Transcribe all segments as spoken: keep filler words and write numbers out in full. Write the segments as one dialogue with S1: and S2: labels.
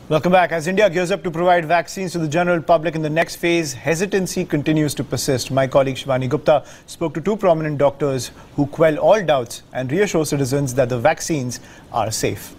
S1: Welcome back. As India gears up to provide vaccines to the general public in the next phase, hesitancy continues to persist. My colleague Shivani Gupta spoke to two prominent doctors who quell all doubts and reassure citizens that the vaccines are safe.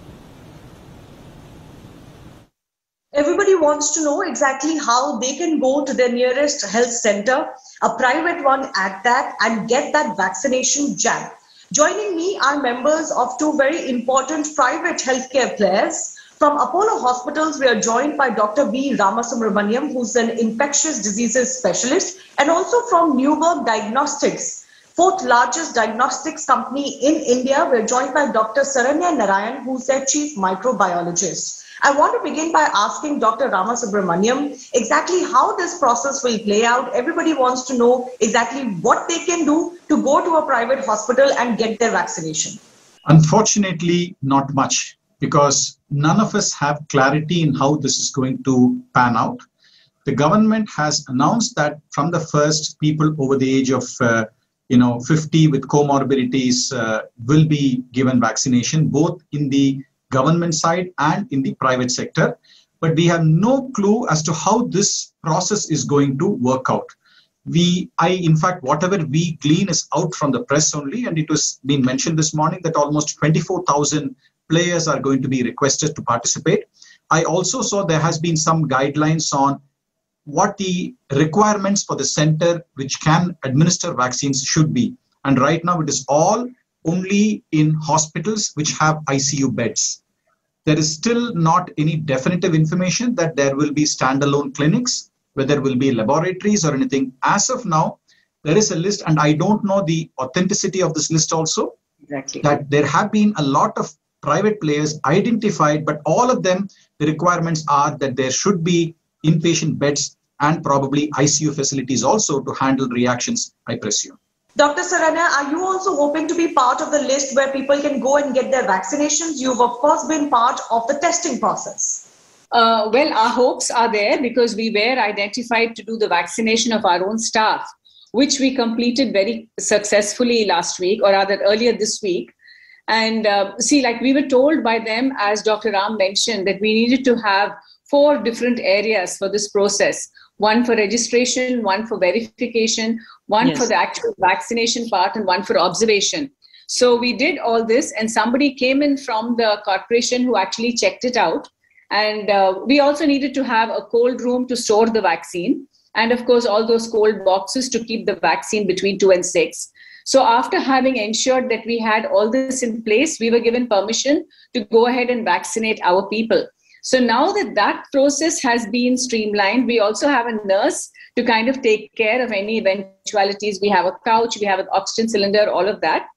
S2: Everybody wants to know exactly how they can go to their nearest health center, a private one at that, and get that vaccination jab. Joining me are members of two very important private healthcare players. From Apollo Hospitals, we are joined by Doctor B. Ramasubramaniam, who's an infectious diseases specialist, and also from Neuberg Diagnostics, fourth largest diagnostics company in India. We're joined by Doctor Saranya Narayan, who's their chief microbiologist. I want to begin by asking Doctor Ramasubramaniam exactly how this process will play out. Everybody wants to know exactly what they can do to go to a private hospital and get their vaccination.
S3: Unfortunately, not much, because none of us have clarity in how this is going to pan out. The government has announced that from the first, people over the age of uh, you know, fifty with comorbidities uh, will be given vaccination, both in the government side and in the private sector. But we have no clue as to how this process is going to work out. We, I, in fact, whatever we glean is out from the press only, and it was being mentioned this morning that almost twenty-four thousand players are going to be requested to participate. I also saw there has been some guidelines on what the requirements for the center which can administer vaccines should be. And right now it is all only in hospitals which have I C U beds. There is still not any definitive information that there will be standalone clinics, where there will be laboratories or anything. As of now, there is a list, and I don't know the authenticity of this list also.
S2: Exactly.
S3: That there have been a lot of private players identified, but all of them, the requirements are that there should be inpatient beds and probably I C U facilities also to handle reactions, I presume.
S2: Doctor Saranya, are you also hoping to be part of the list where people can go and get their vaccinations? You've of course been part of the testing process.
S4: Uh, well, our hopes are there because we were identified to do the vaccination of our own staff, which we completed very successfully last week, or rather earlier this week. And uh, see, like we were told by them, as Doctor Ram mentioned, that we needed to have four different areas for this process. One for registration, one for verification, one yes. for the actual vaccination part, and one for observation. So we did all this, and somebody came in from the corporation who actually checked it out. And uh, we also needed to have a cold room to store the vaccine. And of course, all those cold boxes to keep the vaccine between two and six. So after having ensured that we had all this in place, we were given permission to go ahead and vaccinate our people. So now that that process has been streamlined, we also have a nurse to kind of take care of any eventualities. We have a couch, we have an oxygen cylinder, all of that.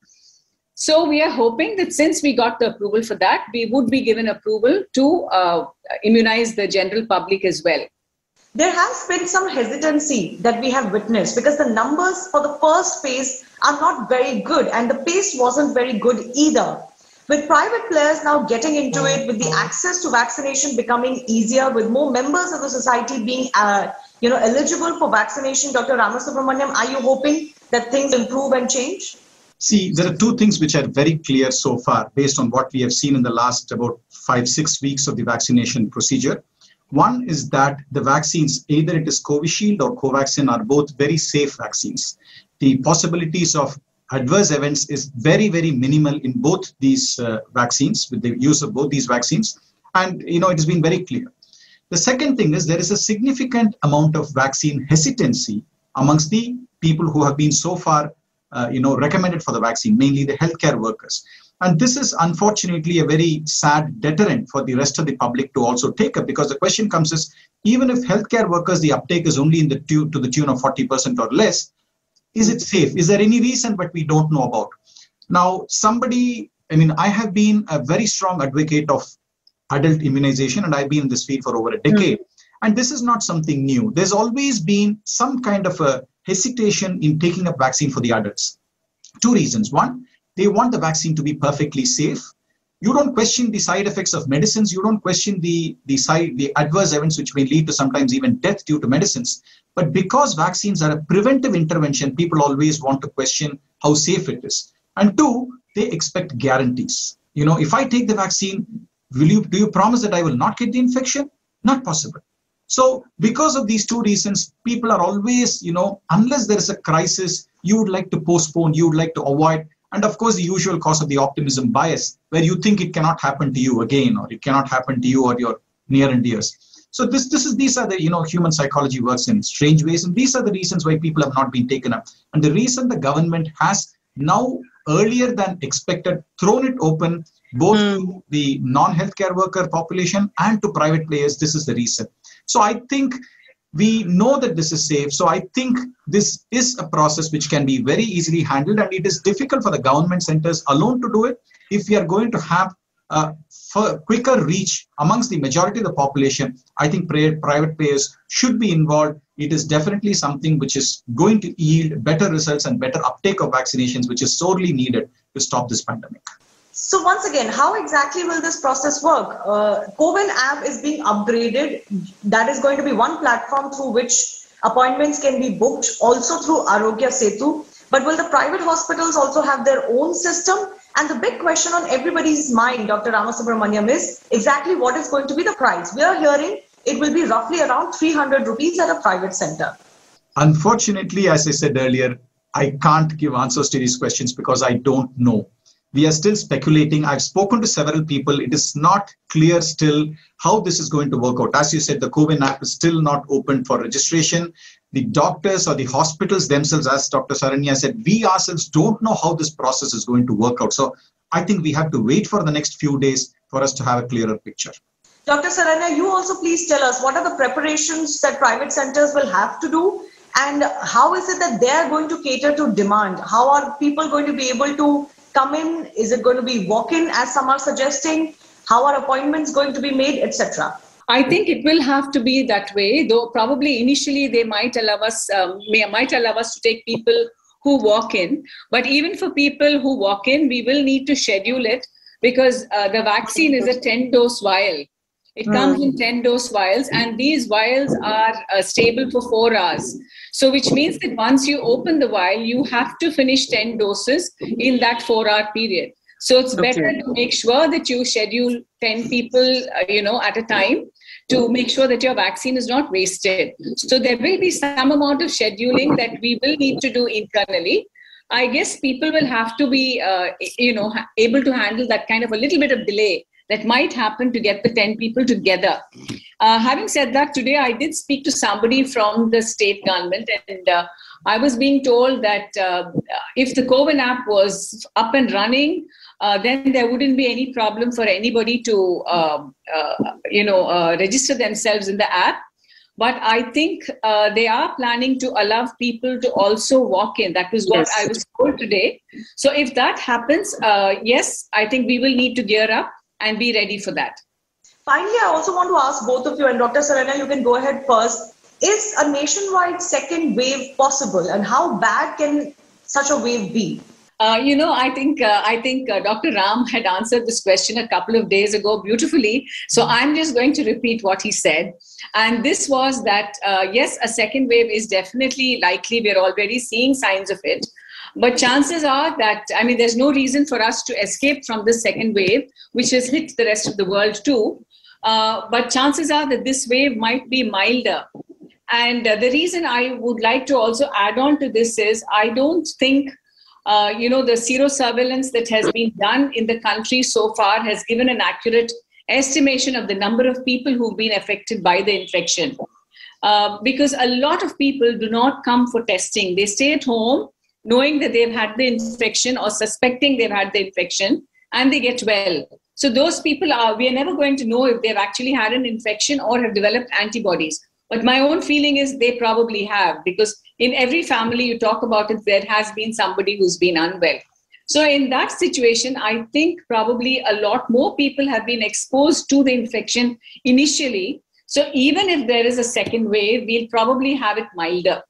S4: So we are hoping that since we got the approval for that, we would be given approval to uh, immunize the general public as well.
S2: There has been some hesitancy that we have witnessed because the numbers for the first phase are not very good, and the pace wasn't very good either. With private players now getting into it, with the access to vaccination becoming easier, with more members of the society being uh, you know, eligible for vaccination, Doctor Ramasubramaniam, are you hoping that things improve and change?
S3: See, there are two things which are very clear so far based on what we have seen in the last about five, six weeks of the vaccination procedure. One is that the vaccines, either it is Covishield or Covaxin, are both very safe vaccines. The possibilities of adverse events is very, very minimal in both these uh, vaccines, with the use of both these vaccines. And, you know, it has been very clear. The second thing is there is a significant amount of vaccine hesitancy amongst the people who have been so far, uh, you know, recommended for the vaccine, mainly the healthcare workers. And this is unfortunately a very sad deterrent for the rest of the public to also take up, because the question comes is, even if healthcare workers, the uptake is only in the tune, to the tune of forty percent or less, is it safe? Is there any reason but we don't know about? Now, somebody, I mean, I have been a very strong advocate of adult immunization, and I've been in this field for over a decade. Mm-hmm. And this is not something new. There's always been some kind of a hesitation in taking up vaccine for the adults. Two reasons. One, they want the vaccine to be perfectly safe. You don't question the side effects of medicines. You don't question the, the, side, the adverse events which may lead to sometimes even death due to medicines. But because vaccines are a preventive intervention, people always want to question how safe it is. And two, they expect guarantees. You know, if I take the vaccine, will you, do you promise that I will not get the infection? Not possible. So because of these two reasons, people are always, you know, unless there is a crisis, you would like to postpone, you would like to avoid. And of course, the usual cause of the optimism bias, where you think it cannot happen to you again, or it cannot happen to you or your near and dears. So this, this is, these are the, you know, human psychology works in strange ways. And these are the reasons why people have not been taken up. And the reason the government has now, earlier than expected, thrown it open, both mm. to the non-healthcare worker population and to private players, this is the reason. So I think we know that this is safe. So I think this is a process which can be very easily handled, and it is difficult for the government centers alone to do it. If we are going to have a quicker reach amongst the majority of the population, I think private players should be involved. It is definitely something which is going to yield better results and better uptake of vaccinations, which is sorely needed to stop this pandemic.
S2: So once again, how exactly will this process work? Uh, CoWIN app is being upgraded. That is going to be one platform through which appointments can be booked, also through Arogya Setu. But will the private hospitals also have their own system? And the big question on everybody's mind, Doctor Ramasubramaniam, is exactly what is going to be the price. We are hearing it will be roughly around three hundred rupees at a private center.
S3: Unfortunately, as I said earlier, I can't give answers to these questions because I don't know. We are still speculating. I've spoken to several people. It is not clear still how this is going to work out. As you said, the CoWIN app is still not open for registration. The doctors or the hospitals themselves, as Doctor Saranya said, we ourselves don't know how this process is going to work out. So I think we have to wait for the next few days for us to have a clearer picture.
S2: Doctor Saranya, you also please tell us what are the preparations that private centers will have to do, and how is it that they are going to cater to demand? How are people going to be able to come in? Is it going to be walk-in, as some are suggesting? How are appointments going to be made, et cetera?
S4: I think it will have to be that way, though probably initially they might allow us, um, may, might allow us to take people who walk in. But even for people who walk in, we will need to schedule it, because uh, the vaccine is a ten dose vial. It comes in ten dose vials, and these vials are uh, stable for four hours. So which means that once you open the vial, you have to finish ten doses in that four hour period. So it's better okay. to make sure that you schedule ten people, uh, you know, at a time, to make sure that your vaccine is not wasted. So there will be some amount of scheduling that we will need to do internally. I guess people will have to be, uh, you know, able to handle that kind of a little bit of delay that might happen to get the ten people together. Uh, having said that, today I did speak to somebody from the state government, and uh, I was being told that uh, if the CoWIN app was up and running, uh, then there wouldn't be any problem for anybody to, uh, uh, you know, uh, register themselves in the app. But I think uh, they are planning to allow people to also walk in. That was what yes. I was told today. So if that happens, uh, yes, I think we will need to gear up and be ready for that.
S2: Finally, I also want to ask both of you, and Doctor Saranya, you can go ahead first. Is a nationwide second wave possible, and how bad can such a wave be?
S4: Uh, you know, I think uh, I think uh, Doctor Ram had answered this question a couple of days ago beautifully. So I'm just going to repeat what he said. And this was that, uh, yes, a second wave is definitely likely. We're already seeing signs of it. But chances are that, I mean, there's no reason for us to escape from this second wave, which has hit the rest of the world too. Uh, but chances are that this wave might be milder. And uh, the reason I would like to also add on to this is, I don't think, uh, you know, the serosurveillance that has been done in the country so far has given an accurate estimation of the number of people who've been affected by the infection. Uh, because a lot of people do not come for testing. They stay at home, knowing that they've had the infection or suspecting they've had the infection, and they get well. So those people are, we are never going to know if they've actually had an infection or have developed antibodies. But my own feeling is they probably have, because in every family you talk about it, there has been somebody who's been unwell. So in that situation, I think probably a lot more people have been exposed to the infection initially. So even if there is a second wave, we'll probably have it milder.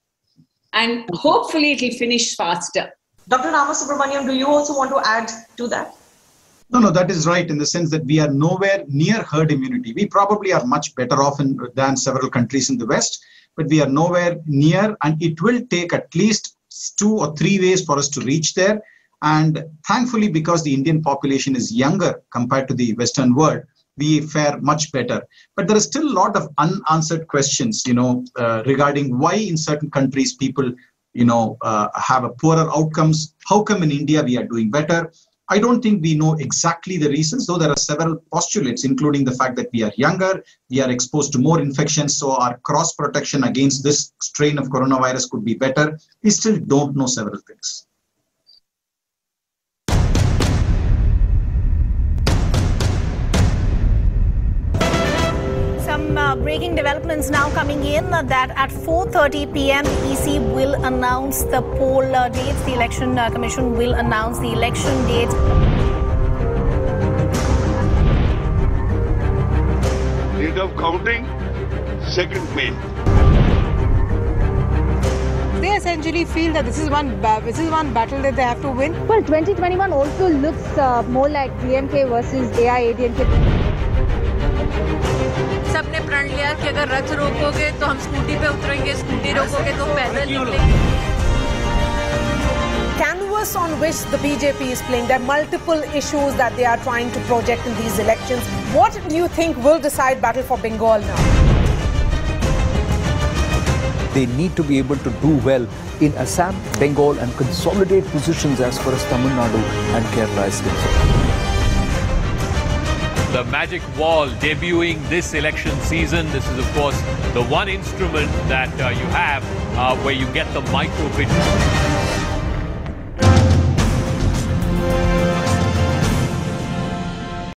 S4: And hopefully it will finish faster.
S2: Doctor Ramasubramaniam, do you also want to add to that?
S3: No, no, that is right, in the sense that we are nowhere near herd immunity. We probably are much better off in, than several countries in the West, but we are nowhere near, and it will take at least two or three ways for us to reach there. And thankfully, because the Indian population is younger compared to the Western world, we fare much better. But there is still a lot of unanswered questions, you know, uh, regarding why in certain countries people, you know, uh, have a poorer outcomes. How come in India we are doing better? I don't think we know exactly the reasons, though there are several postulates, including the fact that we are younger, we are exposed to more infections, so our cross protection against this strain of coronavirus could be better. We still don't know several things.
S5: Some uh, breaking developments now coming in uh, that at four thirty p m the E C will announce the poll uh, dates. The Election uh, Commission will announce the election date.
S6: Date of counting, second May.
S7: They essentially feel that this is one ba- this is one battle that they have to win.
S8: Well, twenty twenty-one also looks uh, more like D M K versus A I A D M K.
S9: सबने प्रण लिया कि अगर रथ रोकोगे तो हम scooty पे उतरेंगे, scooty रोकोगे तो पैदल निकलेंगे.
S10: Canvas on which the B J P is playing. There are multiple issues that they are trying to project in these elections. What do you think will decide battle for Bengal now?
S11: They need to be able to do well in Assam, Bengal and consolidate positions as far as Tamil Nadu and Kerala is concerned.
S12: The magic wall debuting this election season. This is, of course, the one instrument that uh, you have uh, where you get the micro pitch.